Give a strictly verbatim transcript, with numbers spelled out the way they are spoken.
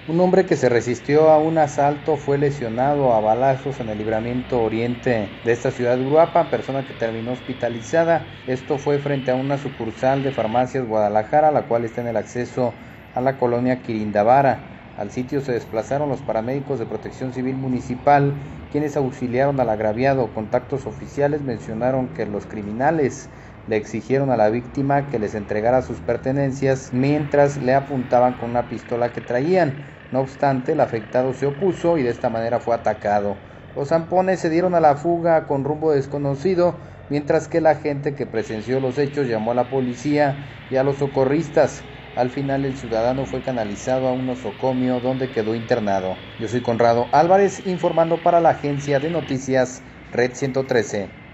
Un hombre que se resistió a un asalto fue lesionado a balazos en el libramiento oriente de esta ciudad de Uruapan, persona que terminó hospitalizada. Esto fue frente a una sucursal de Farmacias Guadalajara, la cual está en el acceso a la colonia Quirindavara. Al sitio se desplazaron los paramédicos de Protección Civil Municipal, quienes auxiliaron al agraviado. Contactos oficiales mencionaron que los criminales le exigieron a la víctima que les entregara sus pertenencias mientras le apuntaban con una pistola que traían. No obstante, el afectado se opuso y de esta manera fue atacado. Los zampones se dieron a la fuga con rumbo desconocido, mientras que la gente que presenció los hechos llamó a la policía y a los socorristas. Al final el ciudadano fue canalizado a un nosocomio donde quedó internado. Yo soy Conrado Álvarez, informando para la agencia de noticias Red ciento trece.